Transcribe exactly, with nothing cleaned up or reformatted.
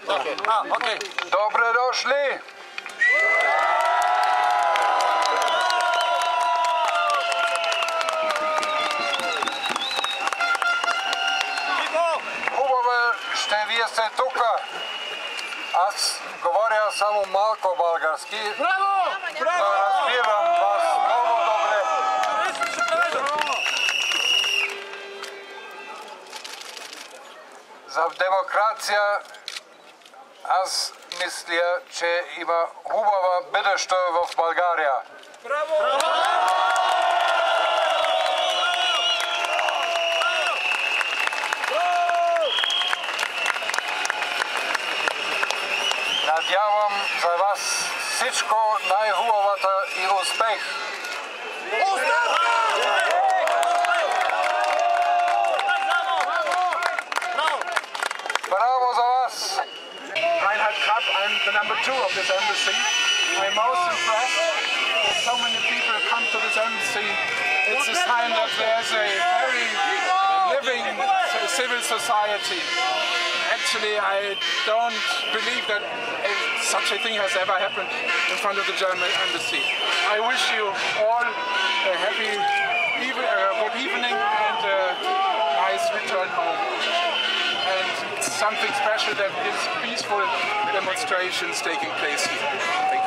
Okay. Ah, okay. Добре дошли! Хубаво, ще вие сте тук. Аз говоря само малко български. Браво! Но разбирам вас много добре. За демокрация аз мисля, че има хубава бъдеще в България. Браво! Надявам за вас всичко най-хубавата и успех. Браво за вас! Reinhard Krap, I'm the number two of this embassy. I'm most impressed that so many people come to this embassy. It's a sign that there's a very living civil society. Actually, I don't believe that such a thing has ever happened in front of the German embassy. I wish you all a happy even, uh, good evening and a nice return home. And it's something special that is peaceful demonstrations taking place here. Thank you.